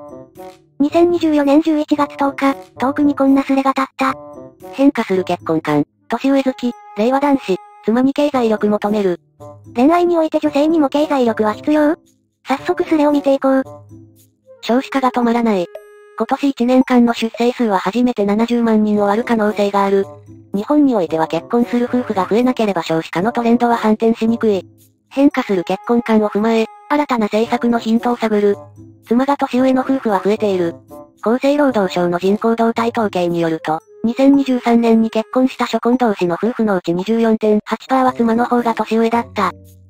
2024年11月10日、遠くにこんなスレが立った。 変化する結婚観、年上好き、令和男子、妻に経済力求める。 恋愛において女性にも経済力は必要？早速スレを見ていこう。 少子化が止まらない。今年1年間の出生数は初めて70万人を割る可能性がある。日本においては結婚する夫婦が増えなければ少子化のトレンドは反転しにくい。変化する結婚観を踏まえ、新たな政策のヒントを探る。妻が年上の夫婦は増えている。厚生労働省の人口動態統計によると、2023年に結婚した初婚同士の夫婦のうち 24.8% は妻の方が年上だった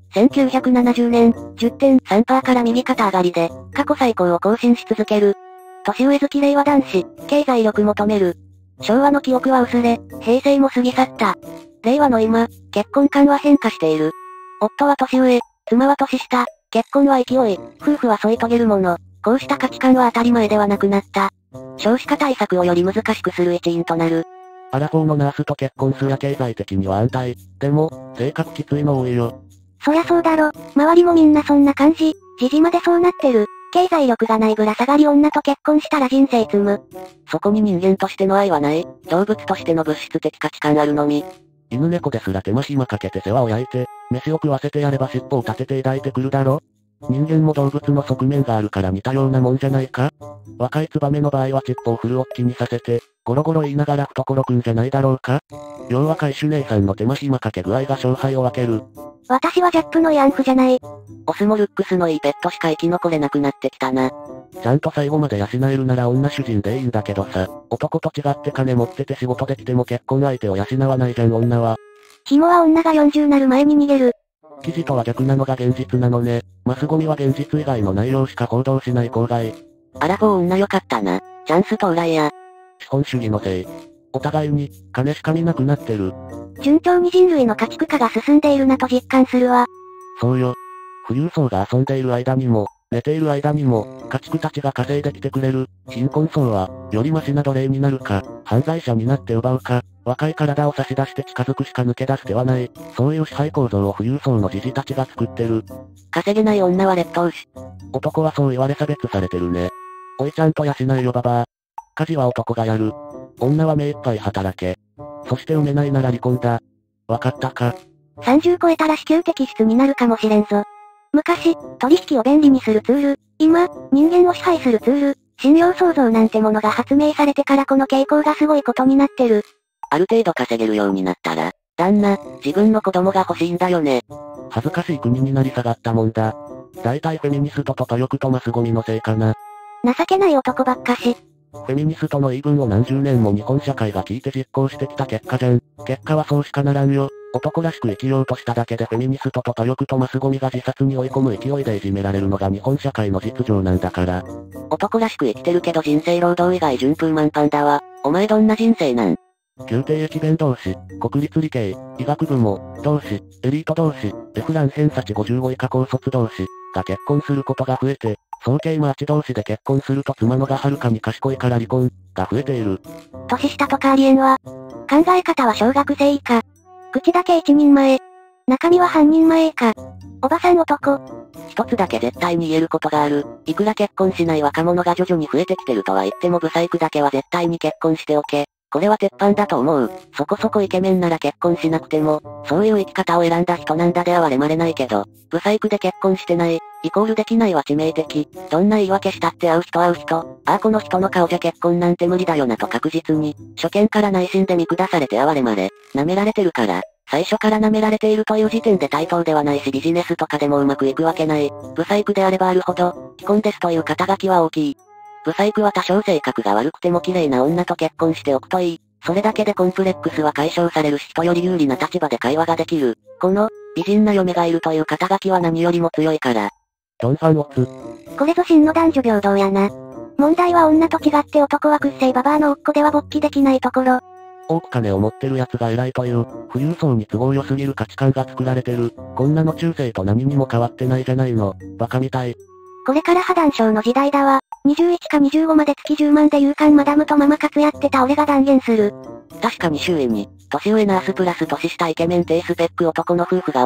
。1970年、10.3% から右肩上がりで、過去最高を更新し続ける。年上好き令和男子、経済力求める。昭和の記憶は薄れ、平成も過ぎ去った。令和の今、結婚観は変化している。夫は年上、妻は年下、結婚は勢い、夫婦は添い遂げるもの。こうした価値観は当たり前ではなくなった。少子化対策をより難しくする一因となる。 アラフォーのナースと結婚すりゃ経済的には安泰。でも、性格きついの多いよ。 そりゃそうだろ。周りもみんなそんな感じ。時事までそうなってる。経済力がないぶら下がり女と結婚したら人生積む。 そこに人間としての愛はない。動物としての物質的価値観あるのみ。 犬猫ですら手間暇かけて世話を焼いて、飯を食わせてやれば尻尾を立てて抱いてくるだろ。人間も動物の側面があるから似たようなもんじゃないか。若いツバメの場合は尻尾をフルオッキにさせて、ゴロゴロ言いながら懐くんじゃないだろうか。要は海手姉さんの手間暇かけ具合が勝敗を分ける。 私はジャップの慰安婦じゃない。 オスもルックスのいいペットしか生き残れなくなってきたな。 ちゃんと最後まで養えるなら女主人でいいんだけどさ、男と違って金持ってて仕事できても結婚相手を養わないじゃん女は。 紐は女が40なる前に逃げる。 記事とは逆なのが現実なのね。マスゴミは現実以外の内容しか報道しない公害。 アラフォー女よかったな。チャンス到来や。 資本主義のせい。お互いに、金しか見なくなってる。 順調に人類の家畜化が進んでいるなと実感するわ。 そうよ。富裕層が遊んでいる間にも、寝ている間にも、家畜たちが稼いできてくれる。貧困層は、よりマシな奴隷になるか、犯罪者になって奪うか、若い体を差し出して近づくしか抜け出す手はない。そういう支配構造を富裕層のじじたちが作ってる。 稼げない女は劣等種。 男はそう言われ差別されてるね。おいちゃんと養えよババア。家事は男がやる。女は目いっぱい働け。そして産めないなら離婚だ。わかったか。 30超えたら子宮摘出になるかもしれんぞ。昔、取引を便利にするツール。今、人間を支配するツール。信用創造なんてものが発明されてからこの傾向がすごいことになってる。 ある程度稼げるようになったら、旦那、自分の子供が欲しいんだよね。 恥ずかしい国になり下がったもんだ。大体フェミニストとパヨクとマスゴミのせいかな。 情けない男ばっかし。 フェミニストの言い分を何十年も日本社会が聞いて実行してきた結果じゃん。結果はそうしかならんよ。男らしく生きようとしただけでフェミニストとパヨクとマスゴミが自殺に追い込む勢いでいじめられるのが日本社会の実情なんだから。 男らしく生きてるけど人生労働以外順風満帆だわ。お前どんな人生なん？ 宮廷駅弁同士、国立理系、医学部も、同士、エリート同士、F ラン偏差値55以下高卒同士、が結婚することが増えて、早慶マーチ同士で結婚すると妻のがはるかに賢いから離婚、が増えている。 年下とかありえんわ。考え方は小学生以下。口だけ一人前。中身は半人前以下。おばさん男。 一つだけ絶対に言えることがある。いくら結婚しない若者が徐々に増えてきてるとは言ってもブサイクだけは絶対に結婚しておけ。これは鉄板だと思う。そこそこイケメンなら結婚しなくても、そういう生き方を選んだ人なんだで哀れまれないけど、ブサイクで結婚してない、イコールできないは致命的。どんな言い訳したって会う人。ああこの人の顔じゃ結婚なんて無理だよなと確実に、初見から内心で見下されて哀れまれ、舐められてるから、最初から舐められているという時点で対等ではないしビジネスとかでもうまくいくわけない。ブサイクであればあるほど、既婚ですという肩書きは大きい。ブサイクは多少性格が悪くても綺麗な女と結婚しておくといい。それだけでコンプレックスは解消されるし人より有利な立場で会話ができる。この、美人な嫁がいるという肩書きは何よりも強いから。 ドンファンオツ。 これぞ真の男女平等やな。問題は女と違って男は屈性ババアのおっこでは勃起できないところ。 多く金を持ってる奴が偉いという、富裕層に都合良すぎる価値観が作られてる。こんなの中世と何にも変わってないじゃないの。バカみたい。 これから破談症の時代だわ。21か25まで月10万で勇敢マダムとママ活やってた俺が断言する。 確かに周囲に、年上ナースプラス年下イケメン低スペック男の夫婦が多い。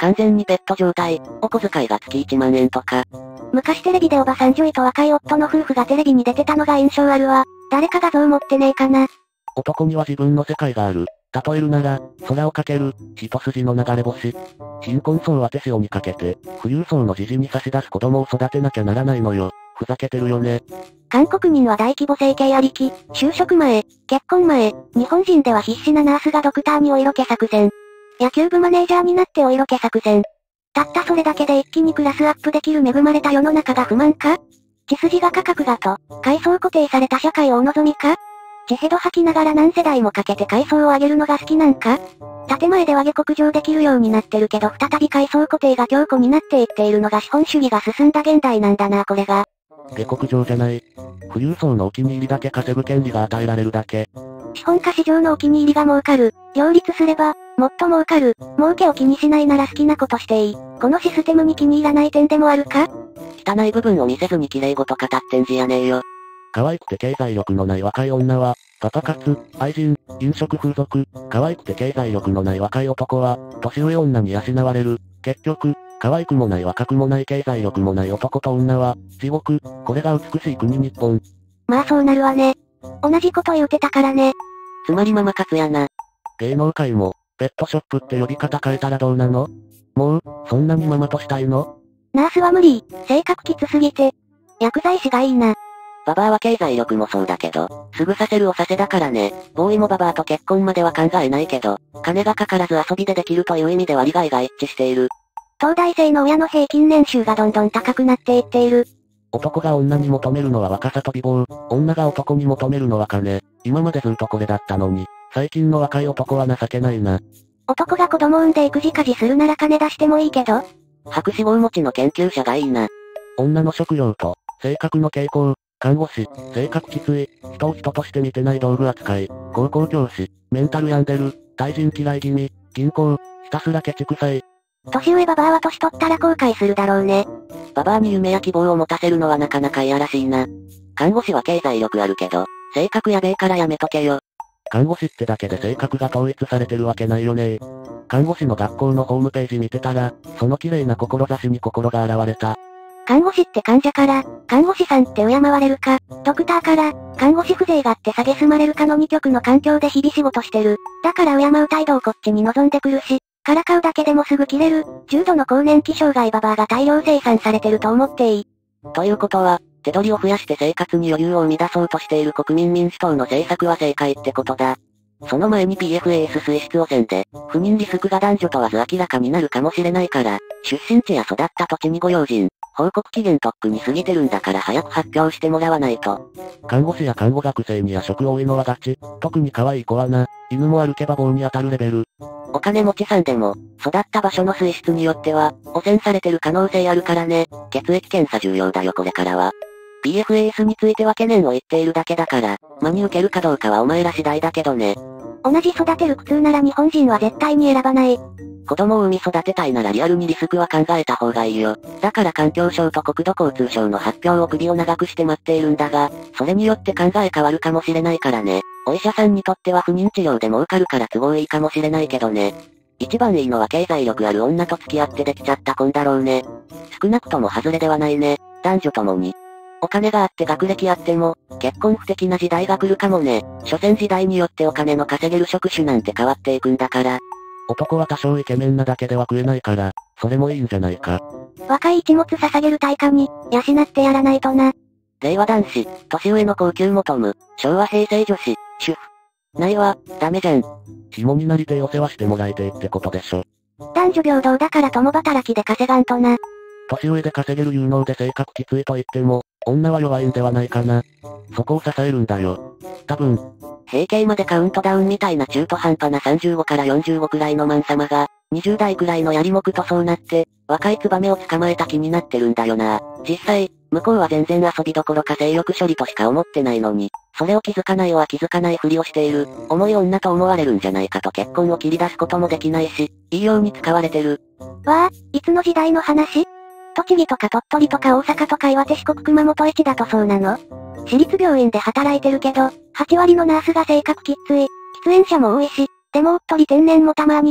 完全にペット状態、お小遣いが月1万円とか。 昔テレビでおばさん女医と若い夫の夫婦がテレビに出てたのが印象あるわ。誰か画像持ってねえかな。 男には自分の世界がある。例えるなら、空をかける、一筋の流れ星。貧困層は手塩にかけて、富裕層の時事に差し出す子供を育てなきゃならないのよ。ふざけてるよね。 韓国人は大規模整形ありき、就職前、結婚前、日本人では必死なナースがドクターにお色気作戦。野球部マネージャーになってお色気作戦。たったそれだけで一気にクラスアップできる恵まれた世の中が不満か？血筋が価格がと、階層固定された社会をお望みか？血ヘド吐きながら何世代もかけて階層を上げるのが好きなんか？建前では下克上できるようになってるけど再び階層固定が強固になっていっているのが資本主義が進んだ現代なんだなこれが。 下克上じゃない。富裕層のお気に入りだけ稼ぐ権利が与えられるだけ。 資本家市場のお気に入りが儲かる。両立すれば、もっと儲かる。儲けを気にしないなら好きなことしていい。このシステムに気に入らない点でもあるか？ 汚い部分を見せずに綺麗事語ってんじゃねえよ。 可愛くて経済力のない若い女は、パパ活、愛人、飲食風俗、可愛くて経済力のない若い男は、年上女に養われる。結局、可愛くもない若くもない経済力もない男と女は、地獄、これが美しい国日本。 まあそうなるわね。同じこと言うてたからね。 つまりママ活やな。 芸能界も、ペットショップって呼び方変えたらどうなの？もう、そんなにママとしたいの？ ナースは無理。性格きつすぎて。薬剤師がいいな。 ババアは経済力もそうだけど、すぐさせるおさせだからね。ボーイもババアと結婚までは考えないけど、金がかからず遊びでできるという意味では利害が一致している。 東大生の親の平均年収がどんどん高くなっていっている。 男が女に求めるのは若さと美貌、女が男に求めるのは金。今までずっとこれだったのに、最近の若い男は情けないな。 男が子供産んで育児家事するなら金出してもいいけど。 博士号持ちの研究者がいいな。 女の職業と、性格の傾向、看護師、性格きつい、人を人として見てない道具扱い、高校教師、メンタル病んでる、対人嫌い気味、銀行、ひたすらケチくさい。 年上ババアは年取ったら後悔するだろうね。 ババアに夢や希望を持たせるのはなかなかいやらしいな。看護師は経済力あるけど、性格やべえからやめとけよ。 看護師ってだけで性格が統一されてるわけないよね。看護師の学校のホームページ見てたら、その綺麗な志に心が現れた。 看護師って患者から、看護師さんって敬われるか、ドクターから、看護師風情があって蔑まれるかの二極の環境で日々仕事してる。だから敬う態度をこっちに望んでくるし、からかうだけでもすぐ切れる、重度の更年期障害ババアが大量生産されてると思っていい。 ということは、手取りを増やして生活に余裕を生み出そうとしている国民民主党の政策は正解ってことだ。その前に PFAS 水質汚染で、不妊リスクが男女問わず明らかになるかもしれないから、出身地や育った土地にご用心、報告期限とっくに過ぎてるんだから早く発表してもらわないと。 看護師や看護学生に夜食多いのはガチ。特に可愛い子はな、犬も歩けば棒に当たるレベル。 お金持ちさんでも、育った場所の水質によっては、汚染されてる可能性あるからね。血液検査重要だよこれからは。PFAS については懸念を言っているだけだから、真に受けるかどうかはお前ら次第だけどね。 同じ育てる苦痛なら日本人は絶対に選ばない。 子供を産み育てたいならリアルにリスクは考えた方がいいよ。だから環境省と国土交通省の発表を首を長くして待っているんだが、それによって考え変わるかもしれないからね。お医者さんにとっては不妊治療で儲かるから都合いいかもしれないけどね。一番いいのは経済力ある女と付き合ってできちゃった婚だろうね。少なくとも外れではないね。男女ともに。お金があって学歴あっても、結婚不適な時代が来るかもね。所詮時代によってお金の稼げる職種なんて変わっていくんだから。 男は多少イケメンなだけでは食えないから、それもいいんじゃないか。 若い一物捧げる対価に、養ってやらないとな。 令和男子、年上の高級求む、昭和平成女子、主婦。ないわ、ダメじゃん。 紐になりてお世話してもらいてってことでしょ。 男女平等だから共働きで稼がんとな。 年上で稼げる有能で性格きついと言っても、女は弱いんではないかな。そこを支えるんだよ。多分。 閉経までカウントダウンみたいな中途半端な35から45くらいのマン様が、20代くらいのやりもくとそうなって、若いツバメを捕まえた気になってるんだよな。実際、向こうは全然遊びどころか性欲処理としか思ってないのに、それを気づかないは気づかないふりをしている、重い女と思われるんじゃないかと結婚を切り出すこともできないし、いいように使われてる。 わあ、いつの時代の話？栃木とか鳥取とか大阪とか岩手四国熊本市だとそうなの？私立病院で働いてるけど、8割のナースが性格きつい。喫煙者も多いし、でもおっとり天然もたまにいる。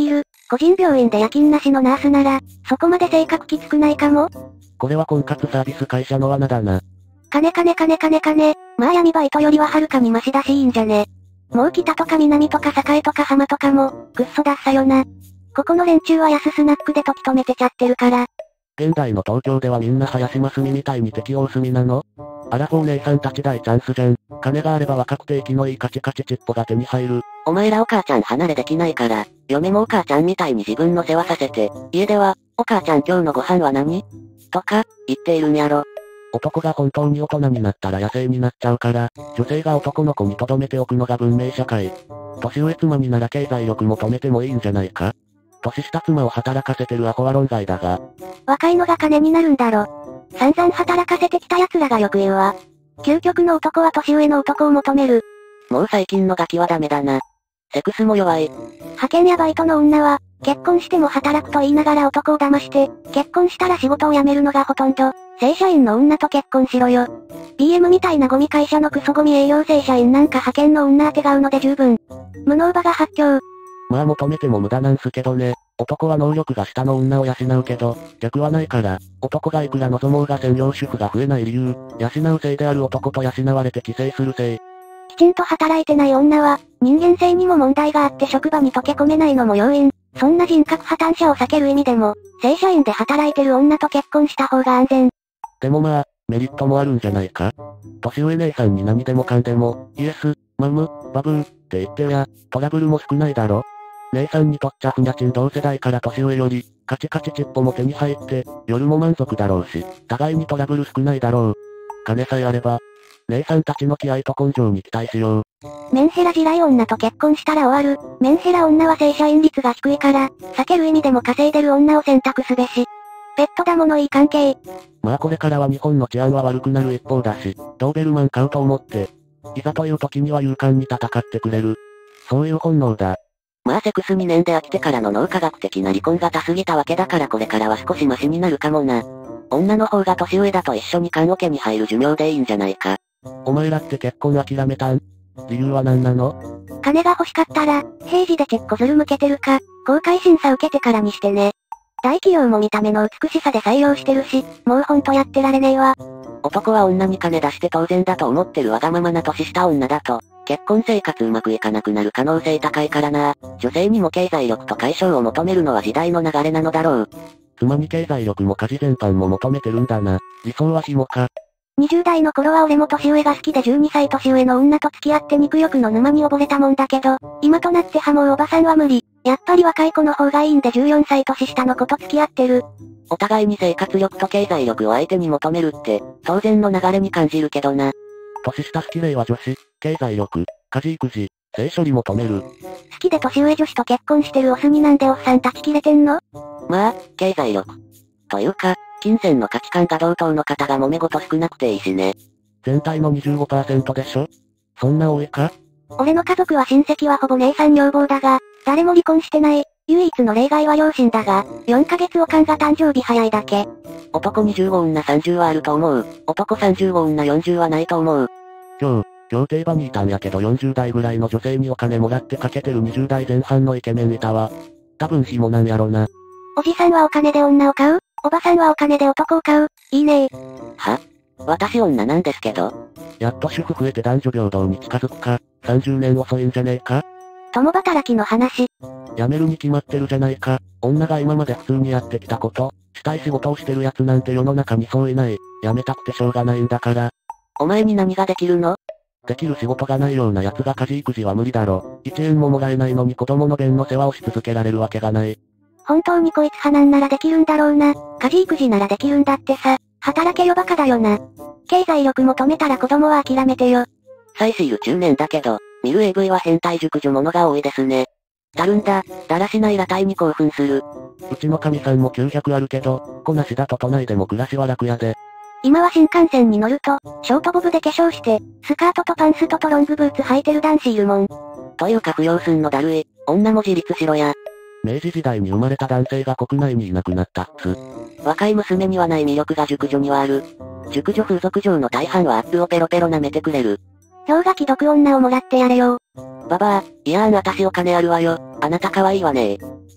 個人病院で夜勤なしのナースなら、そこまで性格きつくないかも？ これは婚活サービス会社の罠だな。 金。まあ闇バイトよりははるかにマシだしいいんじゃね。もう北とか南とか栄とか浜とかも、くっそダッサよな。ここの連中は安スナックで時止めてちゃってるから。 現代の東京ではみんな林真澄みたいに適応済みなの？アラフォー姉さんたち大チャンスじゃん。金があれば若くて息のいいカチカチチッポが手に入る。 お前らお母ちゃん離れできないから、嫁もお母ちゃんみたいに自分の世話させて、家では、お母ちゃん今日のご飯は何？とか、言っているんやろ。 男が本当に大人になったら野生になっちゃうから、女性が男の子に留めておくのが文明社会。年上妻になら経済力求めてもいいんじゃないか？年下妻を働かせてるアホは論外だが。 若いのが金になるんだろ。散々働かせてきた奴らがよく言うわ。究極の男は年上の男を求める。 もう最近のガキはダメだな。セクスも弱い。 派遣やバイトの女は、結婚しても働くと言いながら男を騙して、結婚したら仕事を辞めるのがほとんど。正社員の女と結婚しろよ。BM みたいなゴミ会社のクソゴミ営業正社員なんか派遣の女当てがうので十分。無能場が発狂。 まあ求めても無駄なんすけどね。男は能力が下の女を養うけど、逆はないから、男がいくら望もうが専業主婦が増えない理由、養うせいである男と養われて寄生するせい。 きちんと働いてない女は、人間性にも問題があって職場に溶け込めないのも要因。そんな人格破綻者を避ける意味でも、正社員で働いてる女と結婚した方が安全。 でもまあ、メリットもあるんじゃないか？年上姉さんに何でもかんでも、イエス、マム、バブー、って言ってや、トラブルも少ないだろ？姉さんにとっちゃふにゃちん同世代から年上より、カチカチチッポも手に入って、夜も満足だろうし、互いにトラブル少ないだろう。金さえあれば、姉さんたちの気合と根性に期待しよう。 メンヘラ地雷女と結婚したら終わる。メンヘラ女は正社員率が低いから、避ける意味でも稼いでる女を選択すべし。ペットだものいい関係。 まあこれからは日本の治安は悪くなる一方だし、ドーベルマン買うと思って、いざという時には勇敢に戦ってくれる。そういう本能だ。 まあセクス2年で飽きてからの脳科学的な離婚が多すぎたわけだからこれからは少しマシになるかもな。女の方が年上だと一緒に棺桶に入る寿命でいいんじゃないか。 お前らって結婚諦めたん？理由は何なの？ 金が欲しかったら、平時でチェックずる向けてるか、公開審査受けてからにしてね。大企業も見た目の美しさで採用してるし、もうほんとやってられねえわ。 男は女に金出して当然だと思ってるわがままな年下女だと、結婚生活うまくいかなくなる可能性高いからな。女性にも経済力と解消を求めるのは時代の流れなのだろう。 妻に経済力も家事全般も求めてるんだな。理想は紐か。 20代の頃は俺も年上が好きで12歳年上の女と付き合って肉欲の沼に溺れたもんだけど、今となってはもうおばさんは無理。やっぱり若い子の方がいいんで14歳年下の子と付き合ってる。 お互いに生活力と経済力を相手に求めるって、当然の流れに感じるけどな。 年下好き例は女子、経済力、家事育児、性処理求める。 好きで年上女子と結婚してるオスになんでおっさんたち切れてんの？ まあ、経済力。というか、金銭の価値観が同等の方が揉め事少なくていいしね。 全体の 25% でしょ？そんな多いか？ 俺の家族は親戚はほぼ姉さん女房だが、誰も離婚してない。唯一の例外は両親だが、4ヶ月おかんが誕生日早いだけ。 男25女30はあると思う。男35女40はないと思う。 今日定場にいたんやけど40代ぐらいの女性にお金もらってかけてる20代前半のイケメンいたわ。多分紐なんやろな。 おじさんはお金で女を買う？おばさんはお金で男を買う？いいねー。 は？私女なんですけど。 やっと主婦増えて男女平等に近づくか、30年遅いんじゃねえか？ 共働きの話。 辞めるに決まってるじゃないか。女が今まで普通にやってきたこと、したい仕事をしてる奴なんて世の中にそういない。辞めたくてしょうがないんだから。 お前に何ができるの？ できる仕事がないような奴が家事育児は無理だろ。1円ももらえないのに子供の便の世話をし続けられるわけがない。 本当にこいつ派なんならできるんだろうな。家事育児ならできるんだってさ。働けよバカだよな。経済力求めたら子供は諦めてよ。 サイシール中年だけど、見る AV は変態熟女ものが多いですね。だるんだ、だらしない裸体に興奮する。 うちの神さんも900あるけど、子なしだと都内でも暮らしは楽やで。 今は新幹線に乗ると、ショートボブで化粧して、スカートとパンストとロングブーツ履いてる男子いるもん。 というか不要すんのだるい、女も自立しろや。 明治時代に生まれた男性が国内にいなくなったっつ。 若い娘にはない魅力が熟女にはある。熟女風俗嬢の大半はアップをペロペロ舐めてくれる。 氷河期毒女をもらってやれよ。 ババア、いやーん私お金あるわよ。あなた可愛いわねー。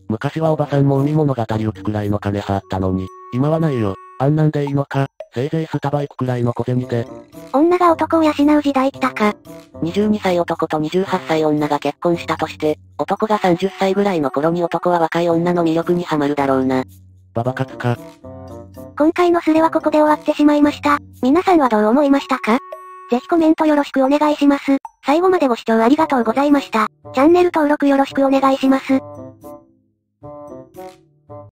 昔はおばさんも海物語打つくらいの金はあったのに、今はないよ。あんなんでいいのか。せいぜいスタバ行くくらいの小銭で。 女が男を養う時代来たか。 22歳男と28歳女が結婚したとして、男が30歳ぐらいの頃に男は若い女の魅力にはまるだろうな。 ババ活か。 今回のスレはここで終わってしまいました。皆さんはどう思いましたか？ぜひコメントよろしくお願いします。最後までご視聴ありがとうございました。チャンネル登録よろしくお願いします。